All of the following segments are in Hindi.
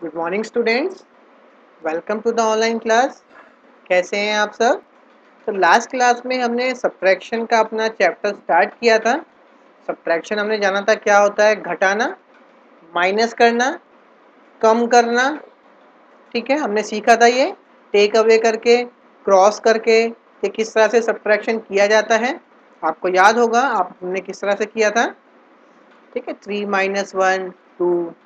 Good morning students, welcome to the online class. कैसे हैं आप सब? तो लास्ट क्लास में हमने सब्ट्रैक्शन का अपना चैप्टर स्टार्ट किया था। सब्ट्रैक्शन हमने जाना था क्या होता है, घटाना, माइनस करना, कम करना। ठीक है, हमने सीखा था ये टेक अवे करके, क्रॉस करके कि किस तरह से सब्ट्रैक्शन किया जाता है। आपको याद होगा आपने किस तरह से किया था। ठीक है, 3 - 1 2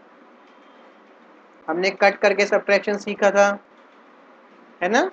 हमने कट करके सब्ट्रैक्शन सीखा था, है ना?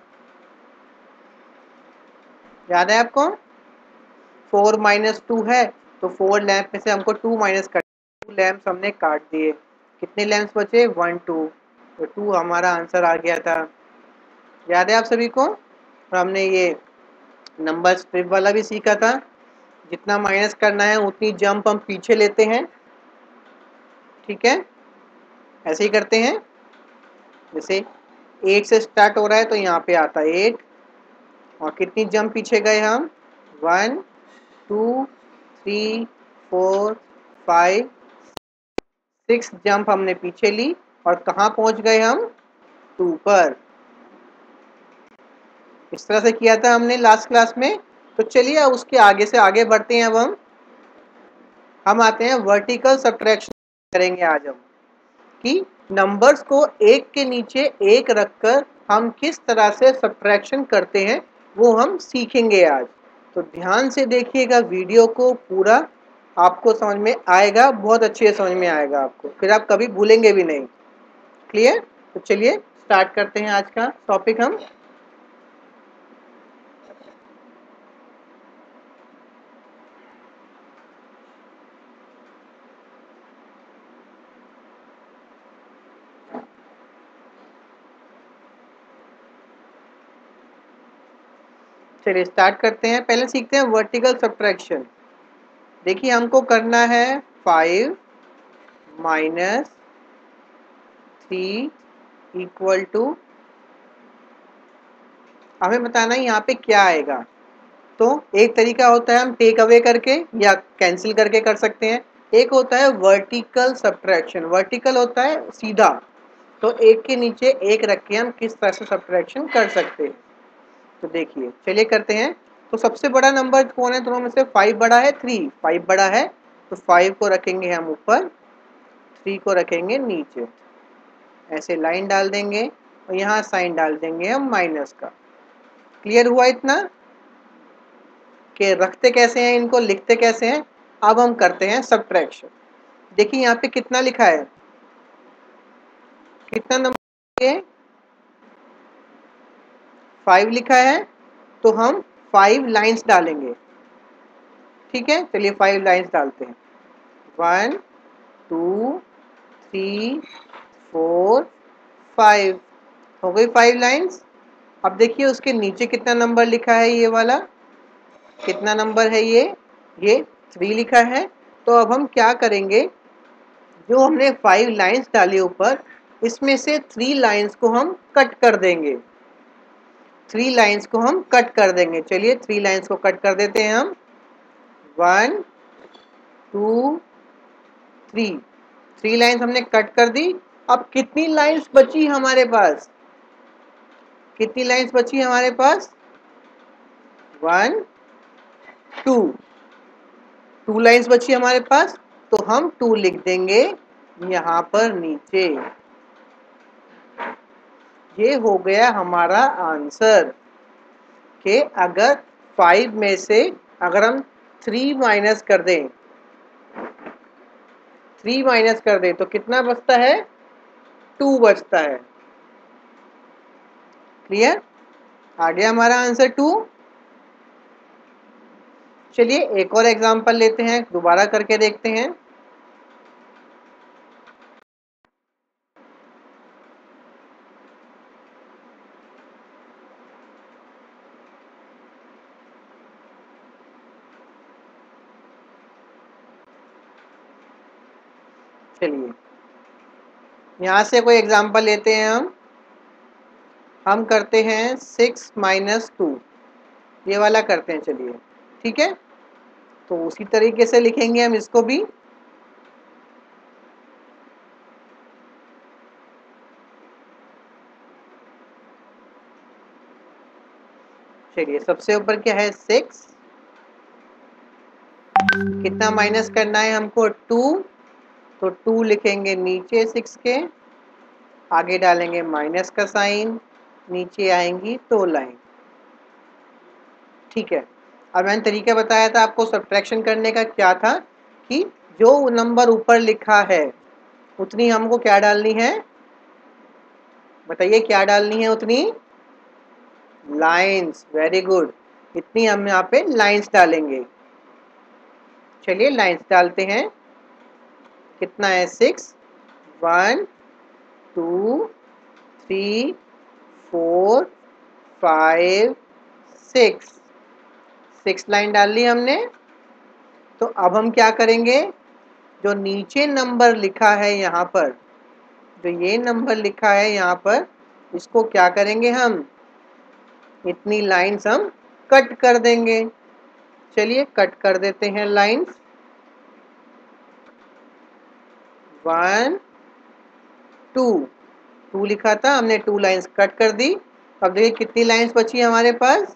याद है आपको? 4 - 2 है तो 4 लैंप में से हमको 2 माइनस कर, 2 लैंप्स हमने काट दिए। कितने लैंप्स बचे? 1 2, तो 2 हमारा आंसर आ गया था। याद है आप सभी को? और हमने ये नंबर स्ट्रिप वाला भी सीखा था। जितना माइनस करना है उतनी जंप हम पीछे लेते हैं। ठीक है, ऐसे ही करते हैं। जैसे 8 से स्टार्ट हो रहा है तो यहाँ पे आता है 8, और कितनी जंप पीछे गए हम? 1 2 3 4 5 6 जंप हमने पीछे ली, और कहाँ पहुंच गए हम? 2 पर। इस तरह से किया था हमने लास्ट क्लास में। तो चलिए अब उसके आगे से आगे बढ़ते हैं। अब हम आते हैं वर्टिकल सब्ट्रैक्शन करेंगे आज हम, कि नंबर्स को एक के नीचे एक रखकर हम किस तरह से सब्ट्रैक्शन करते हैं वो हम सीखेंगे आज। तो ध्यान से देखिएगा वीडियो को पूरा, आपको समझ में आएगा, बहुत अच्छे से समझ में आएगा आपको, फिर आप कभी भूलेंगे भी नहीं। क्लियर? तो चलिए स्टार्ट करते हैं आज का टॉपिक हम। चलिए स्टार्ट करते हैं। पहले सीखते हैं वर्टिकल सब्ट्रैक्शन। देखिए हमको करना है 5 - 3 = हमें बताना है यहाँ पे क्या आएगा। तो एक तरीका होता है हम टेक अवे करके या कैंसिल करके कर सकते हैं। एक होता है वर्टिकल सब्ट्रैक्शन। वर्टिकल होता है सीधा, तो एक के नीचे एक रख के हम किस तरह से सब्ट्रैक्शन कर सकते हैं। तो देखिए चलिए करते हैं। तो सबसे बड़ा नंबर कौन है दोनों में से? 5 बड़ा है 3? 5 बड़ा है तो 5 को रखेंगे हम ऊपर, 3 को रखेंगे नीचे। ऐसे लाइन डाल देंगे और यहाँ साइन डाल देंगे हम माइनस का। क्लियर हुआ इतना कि रखते कैसे हैं इनको, लिखते कैसे हैं। अब हम करते हैं सब्ट्रैक्शन। देखिए यहाँ पे कितना लिखा है, कितना नंबर है? 5 लिखा है, तो हम 5 लाइंस डालेंगे। ठीक है, चलिए 5 लाइंस डालते हैं। 1 2 3 4 5 हो गई 5 लाइंस। अब देखिए उसके नीचे कितना नंबर लिखा है, ये वाला कितना नंबर है? ये 3 लिखा है। तो अब हम क्या करेंगे, जो हमने 5 लाइंस डाली ऊपर, इसमें से 3 लाइंस को हम कट कर देंगे। 3 लाइंस को हम कट कर देंगे। चलिए 3 लाइंस को कट कर देते हैं हम। 1 2 3, 3 लाइंस हमने कट कर दी। अब कितनी लाइंस बची हमारे पास? कितनी लाइंस बची हमारे पास? 1 2, 2 लाइंस बची हमारे पास, तो हम 2 लिख देंगे यहाँ पर नीचे। ये हो गया हमारा आंसर कि अगर 5 में से अगर हम 3 माइनस कर दें, 3 माइनस कर दें तो कितना बचता है? 2 बचता है। क्लियर? आ गया हमारा आंसर 2। चलिए एक और एग्जांपल लेते हैं, दोबारा करके देखते हैं। चलिए यहाँ से कोई एग्जांपल लेते हैं हम करते हैं 6 - 2, ये वाला करते हैं। चलिए ठीक है, तो उसी तरीके से लिखेंगे हम इसको भी। चलिए सबसे ऊपर क्या है 6, कितना माइनस करना है हमको 2, तो 2 लिखेंगे नीचे 6 के, आगे डालेंगे माइनस का साइन, नीचे आएंगी 2 लाइन। ठीक है, अब मैंने तरीका बताया था आपको सब्ट्रैक्शन करने का, क्या था कि जो नंबर ऊपर लिखा है उतनी हमको क्या डालनी है, बताइए क्या डालनी है उतनी, लाइंस। वेरी गुड, इतनी हम यहाँ पे लाइंस डालेंगे। चलिए लाइंस डालते हैं, कितना है 6, 1 2 3 4 5 6 लाइन डाल ली हमने। तो अब हम क्या करेंगे, जो नीचे नंबर लिखा है यहाँ पर, जो ये नंबर लिखा है यहाँ पर, इसको क्या करेंगे हम, इतनी लाइंस हम कट कर देंगे। चलिए कट कर देते हैं लाइंस, 1 2 लिखा था हमने, 2 लाइंस कट कर दी। अब देखिए कितनी लाइंस बची हमारे पास,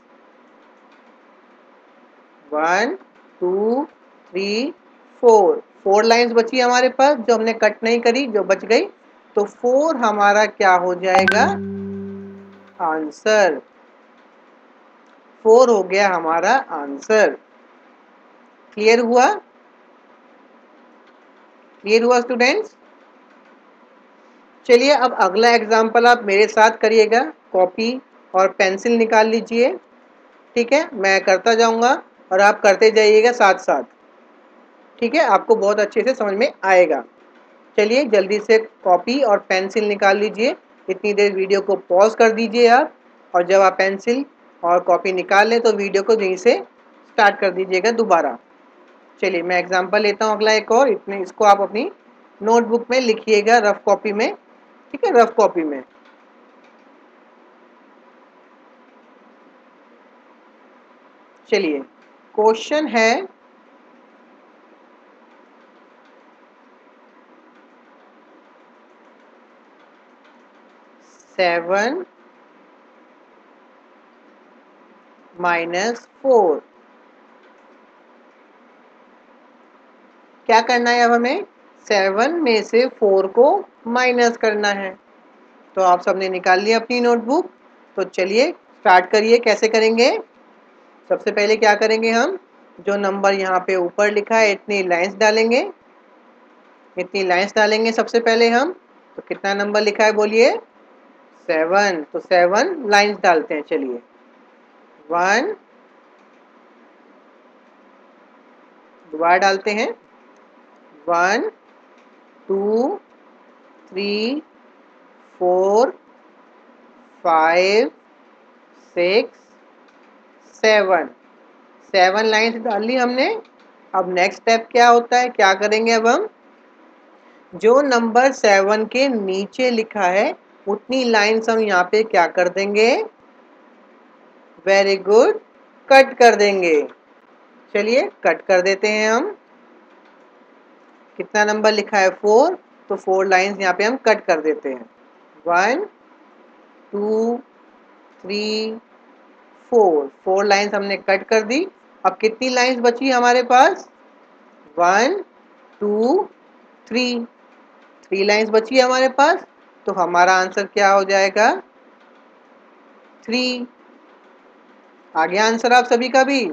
1 2 3 4 लाइंस बची हमारे पास जो हमने कट नहीं करी, जो बच गई। तो 4 हमारा क्या हो जाएगा आंसर, 4 हो गया हमारा आंसर। क्लियर हुआ, क्लियर हुआ स्टूडेंट्स। चलिए अब अगला एग्जाम्पल आप मेरे साथ करिएगा, कॉपी और पेंसिल निकाल लीजिए। ठीक है, मैं करता जाऊंगा और आप करते जाइएगा साथ साथ। ठीक है, आपको बहुत अच्छे से समझ में आएगा। चलिए जल्दी से कॉपी और पेंसिल निकाल लीजिए, इतनी देर वीडियो को पॉज कर दीजिए आप, और जब आप पेंसिल और कॉपी निकाल लें तो वीडियो को यहीं से स्टार्ट कर दीजिएगा दोबारा। चलिए मैं एग्जांपल लेता हूँ अगला एक और, इतने इसको आप अपनी नोटबुक में लिखिएगा, रफ कॉपी में। ठीक है, रफ कॉपी में। चलिए क्वेश्चन है 7 -4। क्या करना है अब हमें, 7 में से 4 को माइनस करना है। तो आप सबने निकाल लिया अपनी नोटबुक, तो चलिए स्टार्ट करिए। कैसे करेंगे, सबसे पहले क्या करेंगे हम, जो नंबर यहाँ पे ऊपर लिखा है इतनी लाइंस डालेंगे, इतनी लाइंस डालेंगे सबसे पहले हम। तो कितना नंबर लिखा है बोलिए, 7, तो 7 लाइंस डालते हैं। चलिए 1, दोबारा डालते हैं, 1 2 3 4 5 6 7 लाइंस डाल ली हमने। अब नेक्स्ट स्टेप क्या होता है, क्या करेंगे अब हम, जो नंबर 7 के नीचे लिखा है उतनी लाइंस हम यहाँ पे क्या कर देंगे, वेरी गुड, कट कर देंगे। चलिए कट कर देते हैं हम, कितना नंबर लिखा है 4, तो 4 लाइंस यहाँ पे हम कट कर देते हैं, 1 2 3 4 लाइंस हमने कट कर दी। अब कितनी लाइंस बची हमारे पास, 1 2 3 लाइंस बची हमारे पास। तो हमारा आंसर क्या हो जाएगा, 3। आ गया आंसर आप सभी का भी,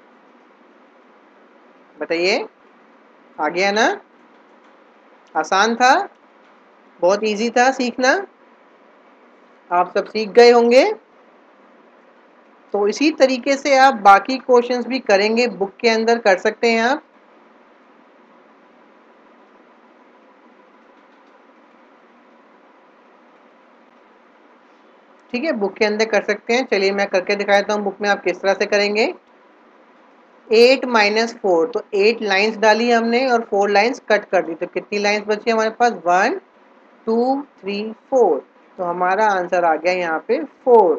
बताइए, आ गया ना, आसान था, बहुत इजी था सीखना, आप सब सीख गए होंगे। तो इसी तरीके से आप बाकी क्वेश्चंस भी करेंगे, बुक के अंदर कर सकते हैं आप। ठीक है, बुक के अंदर कर सकते हैं। चलिए मैं करके दिखा देता हूँ बुक में आप किस तरह से करेंगे। 8 - 4, तो 8 लाइंस डाली हमने और 4 लाइंस कट कर दी, तो कितनी लाइंस बची हमारे पास, 1 2 3 4। तो हमारा आंसर आ गया यहाँ पे 4।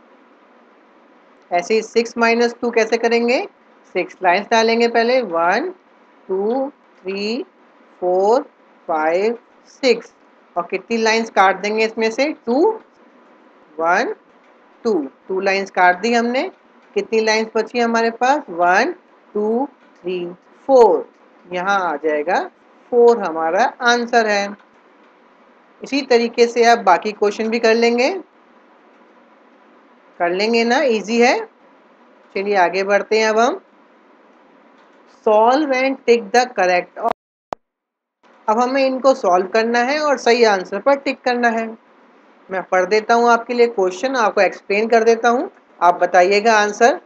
ऐसे ही 6 - 2 कैसे करेंगे, 6 लाइंस डालेंगे पहले, 1 2 3 4 5 6, और कितनी लाइंस काट देंगे इसमें से, 2 1 2 लाइंस काट दी हमने। कितनी लाइंस बची हमारे पास? 1 2 3 4। यहाँ आ जाएगा 4 हमारा आंसर है। इसी तरीके से आप बाकी क्वेश्चन भी कर लेंगे ना, इजी है। चलिए आगे बढ़ते हैं। अब हम solve and tick the correct. अब हमें इनको सॉल्व करना है और सही आंसर पर टिक करना है। मैं पढ़ देता हूँ आपके लिए क्वेश्चन, आपको एक्सप्लेन कर देता हूँ, आप बताइएगा answer.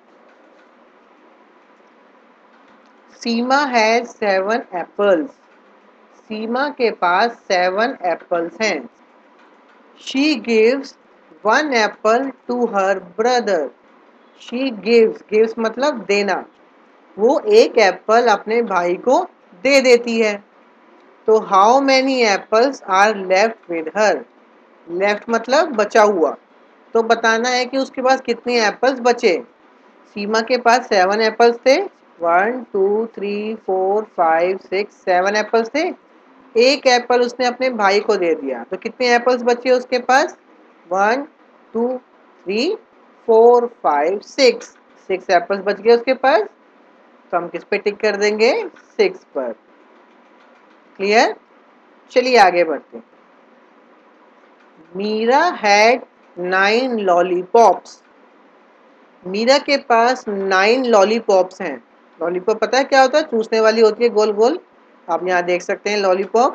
Seema has 7 apples. Seema के पास 7 एप्पल्स हैं। She gives 1 apple to her brother. She gives मतलब देना। वो एक एप्पल अपने भाई को दे देती है। तो how many apples are left with her. Left मतलब बचा हुआ, तो बताना है कि उसके पास कितने एप्पल्स बचे। सीमा के पास 7 एप्पल्स थे। 1 2 3 4 5 6 7 एप्पल्स थे। एक एप्पल उसने अपने भाई को दे दिया, तो कितने एप्पल्स बचे उसके पास? 1 2 3 4 5 6। 6 एप्पल्स बच गए उसके पास। तो हम किस पे टिक कर देंगे? 6 पर। क्लियर? चलिए आगे बढ़ते हैं। Meera had 9 lollipops. मीरा के पास 9 लॉलीपॉप्स हैं। लॉलीपॉप पता है क्या होता है? चूसने वाली होती है, गोल गोल। आप यहाँ देख सकते हैं lollipop.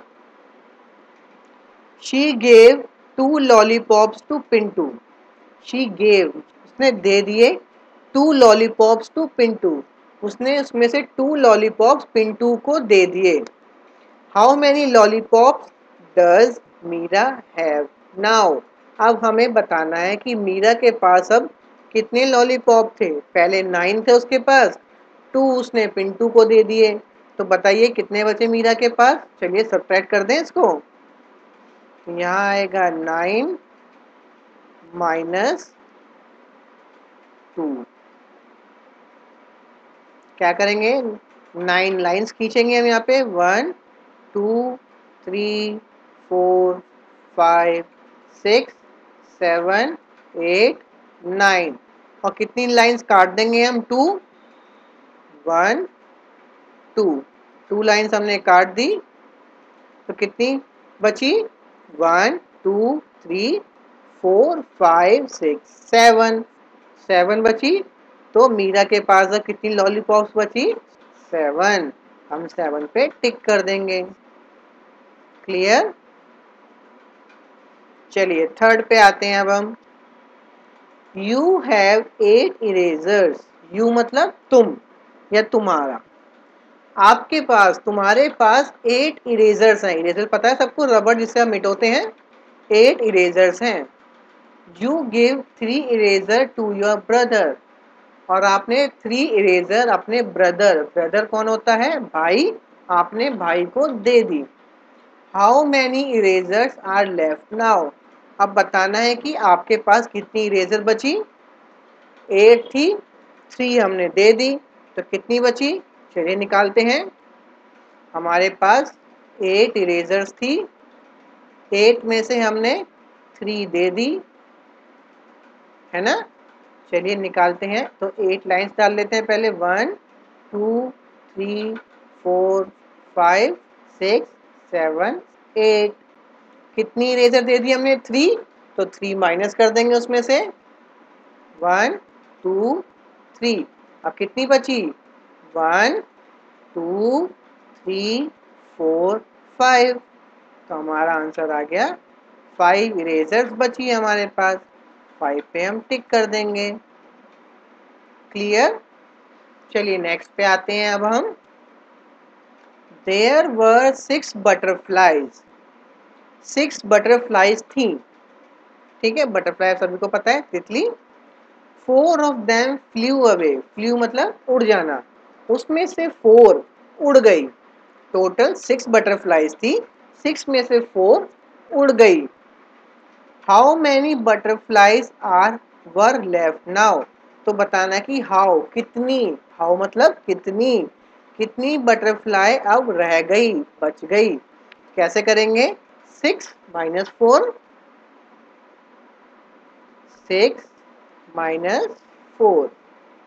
She gave 2 lollipops to Pintu. She gave उसने दे दिए 2 लॉलीपॉप्स टू पिंटू। उसने उसमें से 2 लॉलीपॉप्स पिंटू को दे दिए। How many lollipops does Meera have now. अब हमें बताना है कि मीरा के पास अब कितने लॉलीपॉप थे। पहले 9 थे उसके पास, 2 उसने पिंटू को दे दिए। तो बताइए कितने बचे मीरा के पास। चलिए सब्ट्रैक्ट कर दें इसको। यहाँ आएगा 9 माइनस 2। क्या करेंगे? 9 लाइंस खींचेंगे हम यहाँ पे। 1 2 3 4 5 6 7 8 9। और कितनी लाइंस काट देंगे हम? 2 1 2। 2 लाइंस हमने काट दी, तो कितनी बची? 1 2 3 4 5 6 7। 7 बची। तो मीरा के पास अब कितनी लॉलीपॉप्स बची? 7। हम 7 पे टिक कर देंगे। क्लियर? चलिए थर्ड पे आते हैं अब हम। You have 8 erasers. यू मतलब तुम या तुम्हारा। आपके पास, तुम्हारे पास 8 इरेजर्स हैं। इरेजर पता है सबको, रबड़ जिससे हम मिटाते हैं। 8 इरेजर्स हैं। You give 3 eraser to your brother. और आपने 3 इरेजर अपने ब्रदर, ब्रदर कौन होता है? भाई, आपने भाई को दे दी। How many erasers are left now. अब बताना है कि आपके पास कितनी इरेजर बची। 8 थी, 3 हमने दे दी, तो कितनी बची? चलिए निकालते हैं। हमारे पास 8 इरेजर्स थी, 8 में से हमने 3 दे दी, है ना। चलिए निकालते हैं। तो 8 लाइंस डाल लेते हैं पहले। 1 2 3 4 5 6 7 8। कितनी इरेजर दे दी हमने? 3। तो 3 माइनस कर देंगे उसमें से। 1 2 3। अब कितनी बची? 1 2 3 4 5। तो हमारा आंसर आ गया 5 इरेजर्स बची हमारे पास। 5 पे हम टिक कर देंगे। क्लियर? चलिए नेक्स्ट पे आते हैं अब हम। There were 6 butterflies. 6 बटरफ्लाईज थी। ठीक है, बटरफ्लाई सभी को पता है, तितली। 4 of them flew away. Flew मतलब उड़ जाना। उसमें से 4 उड़ गई। टोटल 6 बटरफ्लाईज थी, 6 में से 4 उड़ गई। How many butterflies are were left now. तो बताना कि हाउ कितनी, हाउ मतलब कितनी, कितनी बटरफ्लाई अब रह गई, बच गई। कैसे करेंगे? 6 माइनस 4, 6 माइनस 4।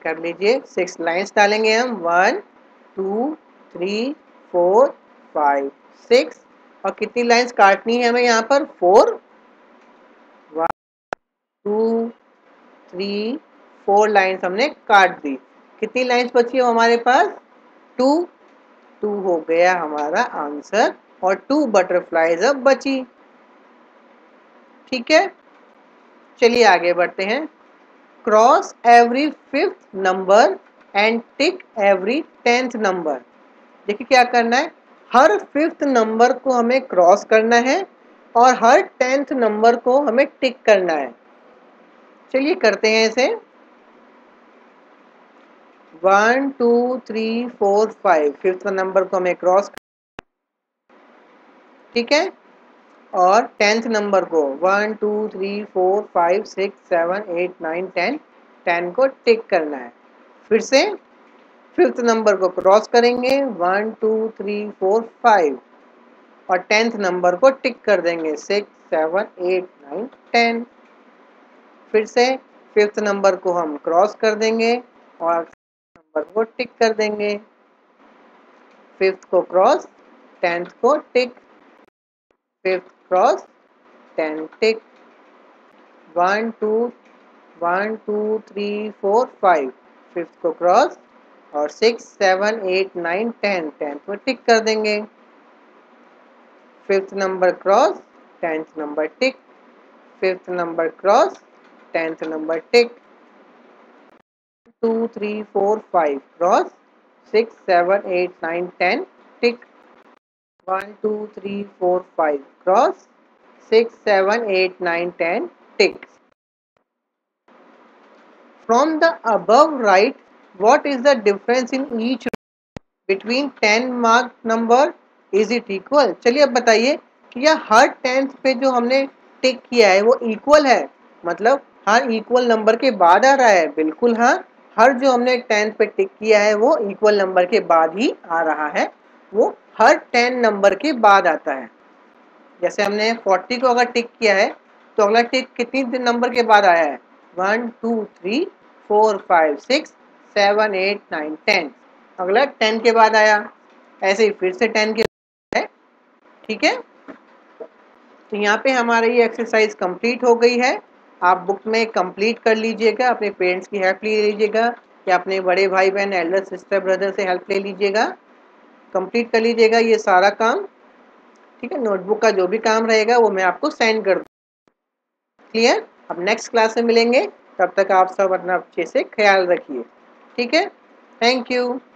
कर लीजिए। 6 लाइन्स डालेंगे हम, 1 2 3 4 5 6। और कितनी लाइन्स काटनी है हमें यहाँ पर? 4। 1 2 3 4 लाइन्स हमने काट दी। कितनी लाइन्स बची है हमारे पास? 2। 2 हो गया हमारा आंसर और 2 बटरफ्लाइज अब बची। ठीक है, चलिए आगे बढ़ते हैं। Cross every 5th number and tick every 10th number. देखिए क्या करना है, हर 5th नंबर को हमें क्रॉस करना है और हर 10th नंबर को हमें टिक करना है। चलिए करते हैं इसे। 1 2 3 4 5 5th नंबर को हमें क्रॉस, ठीक है, और 10th नंबर को 1 2 3 4 5 6 7 8 9 10 10 को टिक करना है। फिर से 5th नंबर को क्रॉस करेंगे, 1 2 3 4 5 और 10th नंबर को टिक कर देंगे, 6 7 8 9 10। फिर से 5th नंबर को हम क्रॉस कर देंगे और नंबर को टिक कर देंगे। 5th को क्रॉस, 10th को टिक, 5th क्रॉस 10 टिक। 1 2 1 2 3 4 5 5th को क्रॉस और 6 7 8 9 10 10 को टिक कर देंगे। 5th number cross, 10th number tick, 5th number cross, 10th number tick. 2 3 4 5 cross, 6 7 8 9 10 tick. 1 2 3 4 5 cross, 6 7 8 9 10 tick. From the above write what is the difference in each between 10 marked number, is it equal? चलिए अब बताइए कि यह हर 10th पे जो हमने टिक किया है वो इक्वल है, मतलब हर इक्वल नंबर के बाद आ रहा है? बिल्कुल हाँ, हर जो हमने 10th पे टिक किया है वो इक्वल नंबर के बाद ही आ रहा है, वो हर 10 नंबर के बाद आता है। जैसे हमने 40 को अगर टिक किया है तो अगला टिक कितनी नंबर के बाद आया है? 1 2 3 4 5 6 7 8 9 10, अगला 10 के बाद आया। ऐसे ही फिर से 10 के बाद है। ठीक है, तो यहाँ पे हमारी ये एक्सरसाइज कंप्लीट हो गई है। आप बुक में कंप्लीट कर लीजिएगा, अपने पेरेंट्स की हेल्प ले लीजिएगा या अपने बड़े भाई बहन एल्डर सिस्टर ब्रदर से हेल्प ले लीजिएगा, कंप्लीट कर लीजिएगा ये सारा काम। ठीक है, नोटबुक का जो भी काम रहेगा वो मैं आपको सेंड कर दूँ। क्लियर? अब नेक्स्ट क्लास में मिलेंगे, तब तक आप सब अपना अच्छे से ख्याल रखिए। ठीक है, थैंक यू।